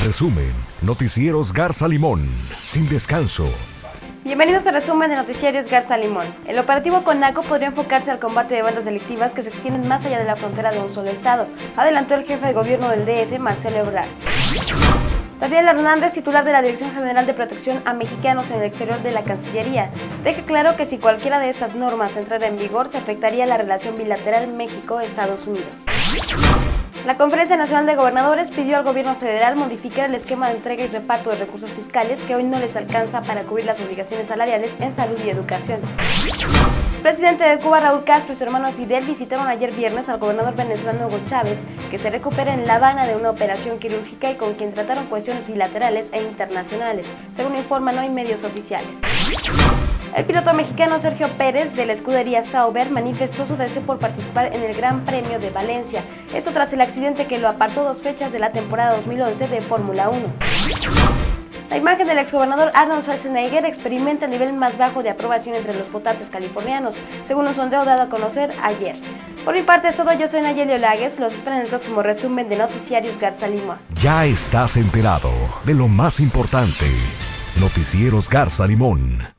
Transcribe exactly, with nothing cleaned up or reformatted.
resumen, Noticieros Garza Limón, sin descanso. Bienvenidos al resumen de Noticiarios Garza Limón. El operativo CONACO podría enfocarse al combate de bandas delictivas que se extienden más allá de la frontera de un solo estado, adelantó el jefe de gobierno del D F, Marcelo Ebrard. Daniel Hernández, titular de la Dirección General de Protección a Mexicanos en el Exterior de la Cancillería, deja claro que si cualquiera de estas normas entrara en vigor, se afectaría la relación bilateral México-Estados Unidos. La Conferencia Nacional de Gobernadores pidió al gobierno federal modificar el esquema de entrega y reparto de recursos fiscales que hoy no les alcanza para cubrir las obligaciones salariales en salud y educación. El presidente de Cuba, Raúl Castro, y su hermano Fidel visitaron ayer viernes al gobernador venezolano Hugo Chávez, que se recupera en La Habana de una operación quirúrgica y con quien trataron cuestiones bilaterales e internacionales, según informan hoy medios oficiales. El piloto mexicano Sergio Pérez, de la escudería Sauber, manifestó su deseo por participar en el Gran Premio de Valencia, esto tras el accidente que lo apartó dos fechas de la temporada dos mil once de Fórmula uno. La imagen del exgobernador Arnold Schwarzenegger experimenta el nivel más bajo de aprobación entre los votantes californianos, según un sondeo dado a conocer ayer. Por mi parte es todo, yo soy Nayeli Olagues, los espero en el próximo resumen de Noticiarios Garza Limón. Ya estás enterado de lo más importante. Noticieros Garza Limón.